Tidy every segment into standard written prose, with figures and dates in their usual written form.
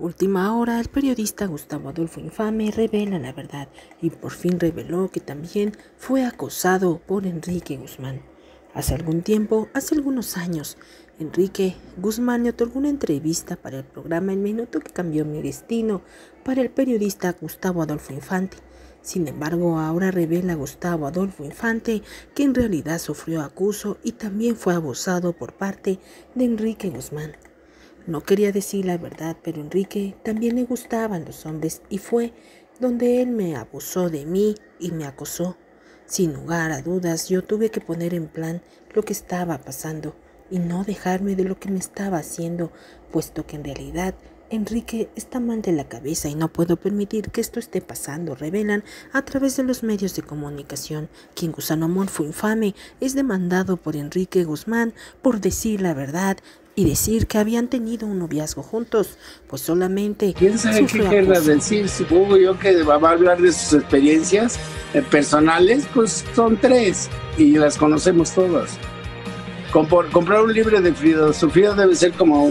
Última hora, el periodista Gustavo Adolfo Infante revela la verdad y por fin reveló que también fue acosado por Enrique Guzmán. Hace algún tiempo, hace algunos años, Enrique Guzmán le otorgó una entrevista para el programa El Minuto que cambió mi destino para el periodista Gustavo Adolfo Infante. Sin embargo, ahora revela Gustavo Adolfo Infante que en realidad sufrió acoso y también fue abusado por parte de Enrique Guzmán. No quería decir la verdad, pero a Enrique también le gustaban los hombres y fue donde él me abusó de mí y me acosó. Sin lugar a dudas, yo tuve que poner en plan lo que estaba pasando y no dejarme de lo que me estaba haciendo, puesto que en realidad Enrique está mal de la cabeza y no puedo permitir que esto esté pasando, revelan a través de los medios de comunicación. Quien Gusano Adolfo Infante es demandado por Enrique Guzmán por decir la verdad y decir que habían tenido un noviazgo juntos, pues solamente... ¿Quién sabe qué querrá decir? Supongo yo que va a hablar de sus experiencias personales, pues son 3 y las conocemos todas. Comprar un libro de filosofía debe ser como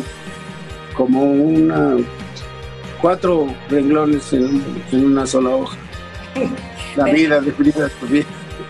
4 renglones en una sola hoja. La vida de Frida Sofía.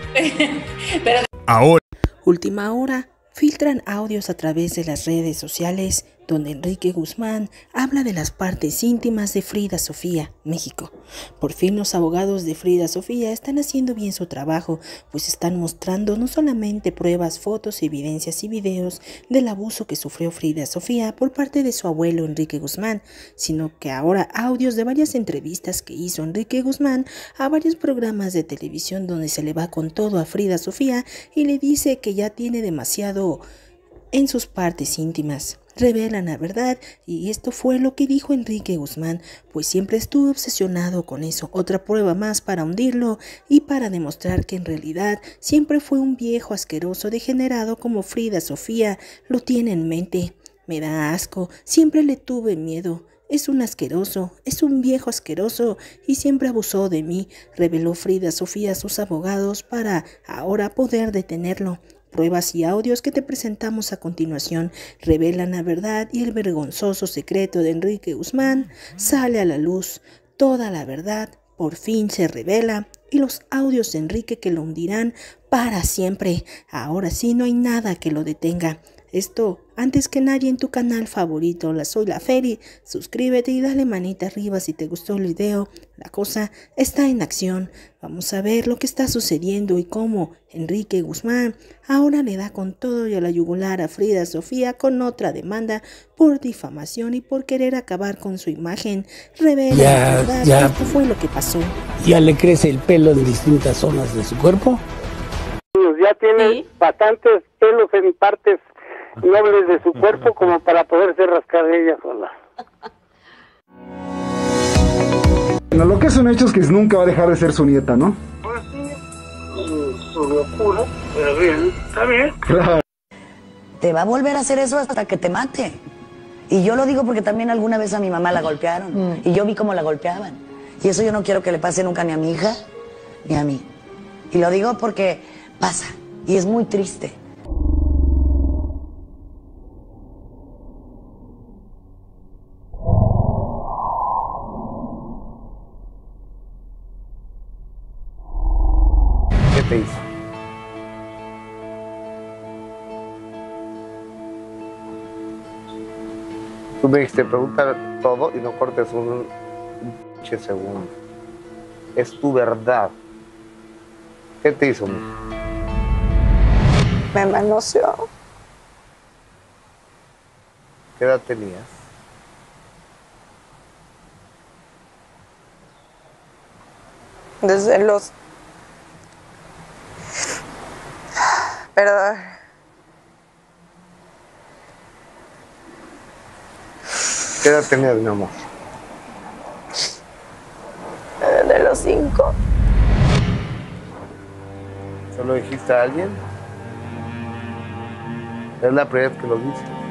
Ahora. Última hora. Filtran audios a través de las redes sociales donde Enrique Guzmán habla de las partes íntimas de Frida Sofía, México. Por fin los abogados de Frida Sofía están haciendo bien su trabajo, pues están mostrando no solamente pruebas, fotos, evidencias y videos del abuso que sufrió Frida Sofía por parte de su abuelo Enrique Guzmán, sino que ahora audios de varias entrevistas que hizo Enrique Guzmán a varios programas de televisión donde se le va con todo a Frida Sofía y le dice que ya tiene demasiado en sus partes íntimas. Revelan la verdad y esto fue lo que dijo Enrique Guzmán, pues siempre estuvo obsesionado con eso, otra prueba más para hundirlo y para demostrar que en realidad siempre fue un viejo asqueroso degenerado como Frida Sofía lo tiene en mente. Me da asco, siempre le tuve miedo. Es un asqueroso, es un viejo asqueroso y siempre abusó de mí, reveló Frida Sofía a sus abogados para ahora poder detenerlo. Pruebas y audios que te presentamos a continuación revelan la verdad y el vergonzoso secreto de Enrique Guzmán sale a la luz. Toda la verdad por fin se revela y los audios de Enrique que lo hundirán para siempre. Ahora sí no hay nada que lo detenga. Esto antes que nadie en tu canal favorito. Soy la Feri. Suscríbete y dale manita arriba si te gustó el video. La cosa está en acción. Vamos a ver lo que está sucediendo y cómo Enrique Guzmán ahora le da con todo y a la yugular a Frida Sofía con otra demanda por difamación y por querer acabar con su imagen. Revela la verdad, esto fue lo que pasó. Ya le crece el pelo en distintas zonas de su cuerpo. Ya tiene bastantes pelos en partes nobles de su cuerpo como para poderse rascar de ella sola. Bueno, lo que es un hecho es que nunca va a dejar de ser su nieta, ¿no? Pues sí, su locura, pero bien, está bien. Claro. Te va a volver a hacer eso hasta que te mate. Y yo lo digo porque también alguna vez a mi mamá la golpearon. Y yo vi cómo la golpeaban. Y eso yo no quiero que le pase nunca ni a mi hija, ni a mí. Y lo digo porque pasa. Y es muy triste. ¿Qué te hizo? Tú me dijiste, pregunta todo y no cortes un pinche segundo. Es tu verdad. ¿Qué te hizo? Me manoseó. ¿Qué edad tenías? Desde los... Perdón. ¿Qué edad tenías, mi amor? De los 5. ¿Solo dijiste a alguien? Es la primera vez que lo dices.